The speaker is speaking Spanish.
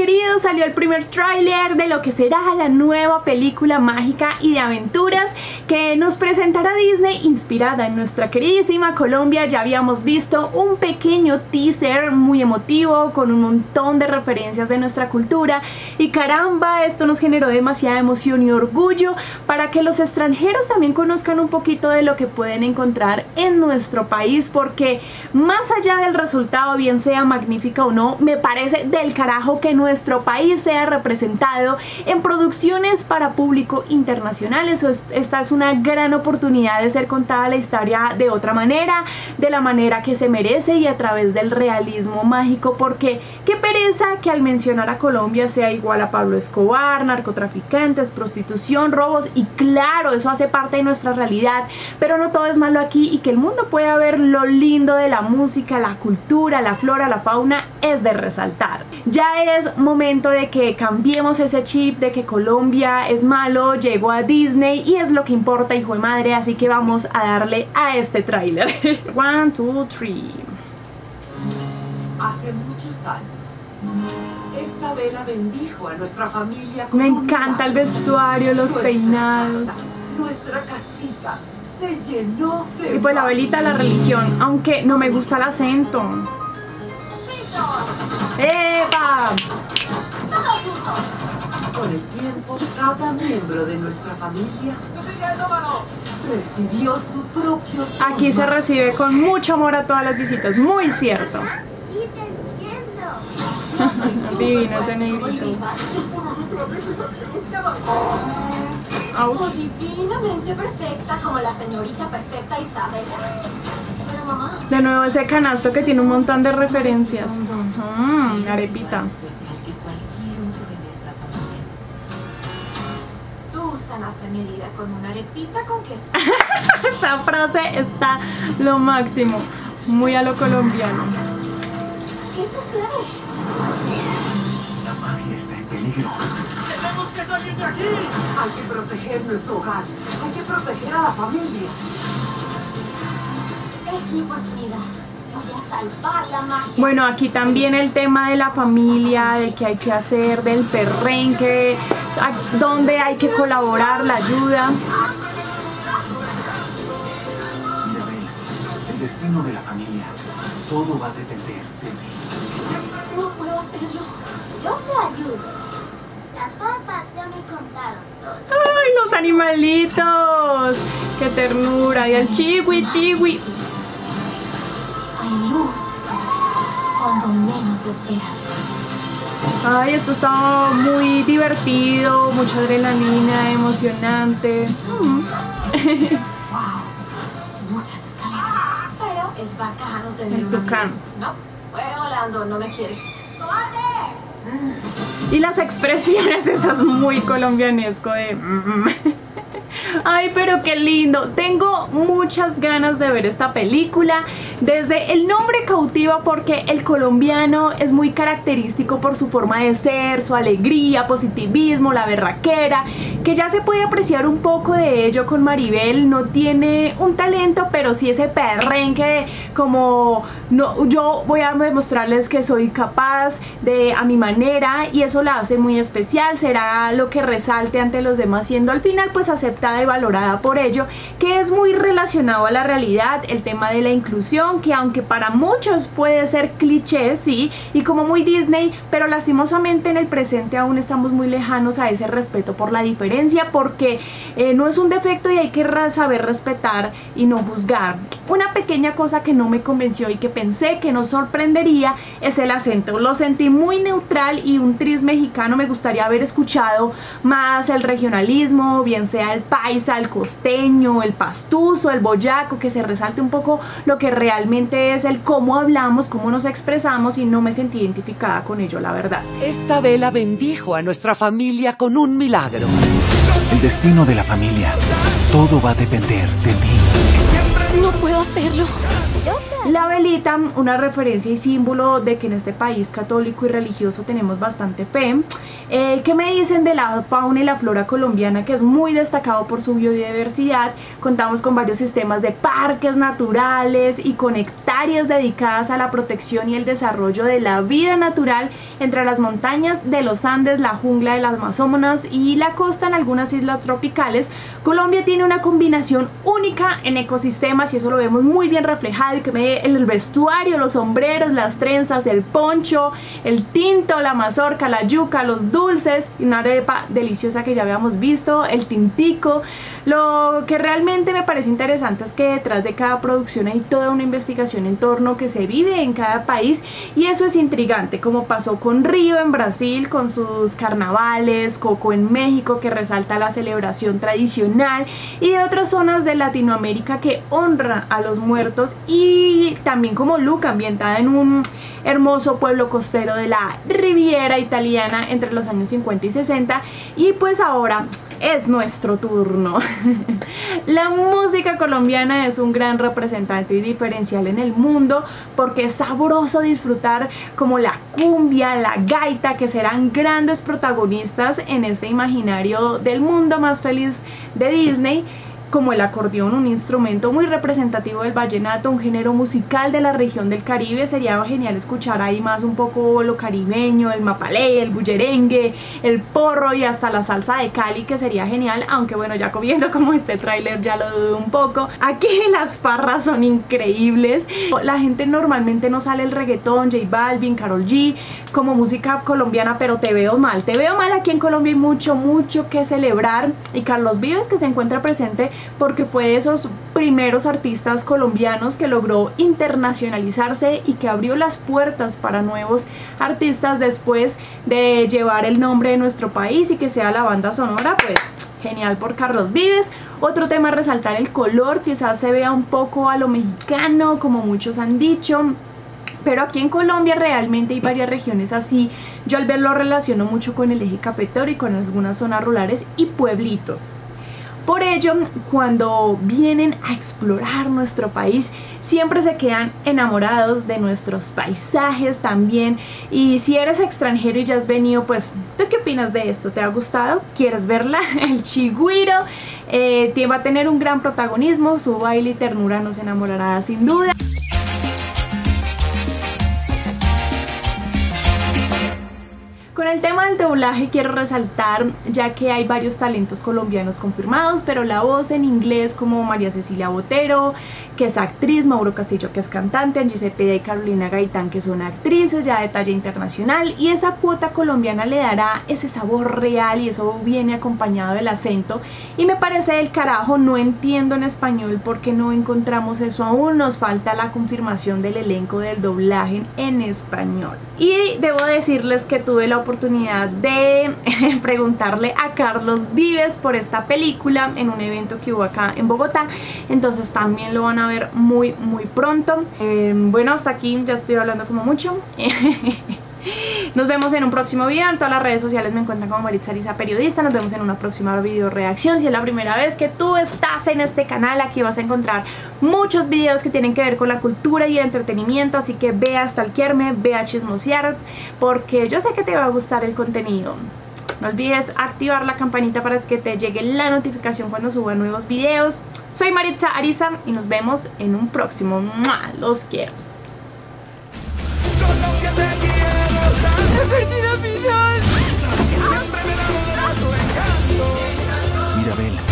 queridos, salió el primer tráiler de lo que será la nueva película mágica y de aventuras que nos presentará Disney, inspirada en nuestra queridísima Colombia. Ya habíamos visto un pequeño teaser muy emotivo con un montón de referencias de nuestra cultura y caramba, esto nos generó demasiada emoción y orgullo para que los extranjeros también conozcan un poquito de lo que pueden encontrar en nuestro país, porque más allá del resultado, bien sea magnífica o no, me parece del carajo que nuestro país sea representado en producciones para público internacional. Esta es una gran oportunidad de ser contada la historia de otra manera, de la manera que se merece y a través del realismo mágico, porque qué pereza que al mencionar a Colombia sea igual a Pablo Escobar, narcotraficantes, prostitución, robos, y claro, eso hace parte de nuestra realidad, pero no todo es malo aquí, y que el mundo pueda ver lo lindo de la música, la cultura, la flora, la fauna, es de resaltar. Ya es momento de que cambiemos ese chip de que Colombia es malo, llegó a Disney y es lo que importa, hijo de madre, así que vamos a darle a este tráiler. 1, 2, 3. Hace muchos años, esta vela bendijo a nuestra familia. Me encanta el vestuario, los peinados. Nuestra casita se llenó de... Y pues la velita de la religión, aunque no me gusta el acento. ¡Epa! Con el tiempo, cada miembro de nuestra familia recibió su propio... Aquí se recibe con mucho amor a todas las visitas, muy cierto. Sí, te entiendo. Divino ese negrito. Ouch. O divinamente perfecta como la señorita perfecta Isabela. Pero mamá... De nuevo ese canasto que tiene un montón de referencias. Arepita. Tú sanaste mi herida con una arepita con queso. Esa frase está lo máximo, muy a lo colombiano. ¿Qué sucede? La magia está en peligro. ¡Tenemos que salir de aquí! Hay que proteger nuestro hogar. Hay que proteger a la familia. Es mi oportunidad. Voy a salvar la magia. Bueno, aquí también el tema de la familia, de qué hay que hacer, del perrenque, donde hay que colaborar, la ayuda. Mira, Bella, el destino de la familia, todo va a depender de ti. No puedo hacerlo. Yo te ayudo. Las papas ya me contaron todo. ¡Ay, los animalitos! ¡Qué ternura! Y el chiwi, chiwi. Hay luz cuando menos lo esperas. Ay, esto está muy divertido, mucha adrenalina, emocionante. Wow, muchas escaleras. Pero es bacano tener El un tucán. amigo. No, fue volando, no me quiere. ¡Cobarde! Y las expresiones esas muy colombianesco de... Ay, pero qué lindo. Tengo muchas ganas de ver esta película. Desde el nombre cautiva, porque el colombiano es muy característico por su forma de ser, su alegría, positivismo, la berraquera, que ya se puede apreciar un poco de ello con Maribel. No tiene un talento, pero sí ese perrenque como no, yo voy a demostrarles que soy capaz de a mi manera, y eso la hace muy especial. Será lo que resalte ante los demás, siendo al final pues aceptada y valorada por ello, que es muy relacionado a la realidad, el tema de la inclusión, que aunque para muchos puede ser cliché, sí, y como muy Disney, pero lastimosamente en el presente aún estamos muy lejanos a ese respeto por la diferencia, porque no es un defecto y hay que saber respetar y no juzgar. Una pequeña cosa que no me convenció y que pensé que nos sorprendería es el acento. Lo sentí muy neutral y un tris mexicano. Me gustaría haber escuchado más el regionalismo, bien sea el paisa, el costeño, el pastuso, el boyaco, que se resalte un poco lo que realmente es el cómo hablamos, cómo nos expresamos, y no me sentí identificada con ello, la verdad. Esta vela bendijo a nuestra familia con un milagro. El destino de la familia, todo va a depender de ti. No puedo hacerlo. La velita, una referencia y símbolo de que en este país católico y religioso tenemos bastante fe. ¿Qué me dicen de la fauna y la flora colombiana, que es muy destacado por su biodiversidad? Contamos con varios sistemas de parques naturales y conectados hectáreas dedicadas a la protección y el desarrollo de la vida natural entre las montañas de los Andes, la jungla de las Amazonas y la costa en algunas islas tropicales. Colombia tiene una combinación única en ecosistemas y eso lo vemos muy bien reflejado, y que me el vestuario, los sombreros, las trenzas, el poncho, el tinto, la mazorca, la yuca, los dulces y una arepa deliciosa que ya habíamos visto, el tintico. Lo que realmente me parece interesante es que detrás de cada producción hay toda una investigación en torno que se vive en cada país, y eso es intrigante, como pasó con Río en Brasil con sus carnavales, Coco en México que resalta la celebración tradicional, y de otras zonas de Latinoamérica que honra a los muertos, y también como Luca, ambientada en un hermoso pueblo costero de la Riviera italiana entre los años 50 y 60. Y pues ahora es nuestro turno. La música colombiana es un gran representante y diferencial en el mundo, porque es sabroso disfrutar como la cumbia, la gaita, que serán grandes protagonistas en este imaginario del mundo más feliz de Disney, como el acordeón, un instrumento muy representativo del vallenato, un género musical de la región del Caribe. Sería genial escuchar ahí más un poco lo caribeño, el mapalé, el bullerengue, el porro y hasta la salsa de Cali, que sería genial, aunque bueno, ya viendo como este tráiler ya lo dudo un poco. Aquí las farras son increíbles. La gente normalmente no sale el reggaetón, J Balvin, Karol G como música colombiana, pero te veo mal, aquí en Colombia hay mucho que celebrar, y Carlos Vives, que se encuentra presente porque fue de esos primeros artistas colombianos que logró internacionalizarse y que abrió las puertas para nuevos artistas después de llevar el nombre de nuestro país y que sea la banda sonora. Pues genial por Carlos Vives. Otro tema a resaltar, el color, quizás se vea un poco a lo mexicano, como muchos han dicho, pero aquí en Colombia realmente hay varias regiones así. Yo al verlo relaciono mucho con el eje cafetero y con algunas zonas rurales y pueblitos. Por ello, cuando vienen a explorar nuestro país, siempre se quedan enamorados de nuestros paisajes también. Y si eres extranjero y ya has venido, pues, ¿tú qué opinas de esto? ¿Te ha gustado? ¿Quieres verla? El Chigüiro va a tener un gran protagonismo, su baile y ternura nos enamorará sin duda. Con el tema del doblaje quiero resaltar, ya que hay varios talentos colombianos confirmados, pero la voz en inglés, como María Cecilia Botero, que es actriz, Mauro Castillo, que es cantante, Angie Cepeda y Carolina Gaitán, que son actrices ya de talla internacional, y esa cuota colombiana le dará ese sabor real, y eso viene acompañado del acento, y me parece del carajo. No entiendo en español por qué no encontramos eso aún, nos falta la confirmación del elenco del doblaje en español. Y debo decirles que tuve la oportunidad de preguntarle a Carlos Vives por esta película en un evento que hubo acá en Bogotá, entonces también lo van a ver muy pronto. Bueno, hasta aquí ya estoy hablando como mucho. Nos vemos en un próximo video. En todas las redes sociales me encuentran como Maritza Ariza Periodista. Nos vemos en una próxima video reacción. Si es la primera vez que tú estás en este canal, aquí vas a encontrar muchos videos que tienen que ver con la cultura y el entretenimiento, así que ve a stalkearme, ve a chismosear, porque yo sé que te va a gustar el contenido. No olvides activar la campanita para que te llegue la notificación cuando suba nuevos videos. Soy Maritza Ariza y nos vemos en un próximo. ¡Mua! Los quiero. Mirabel,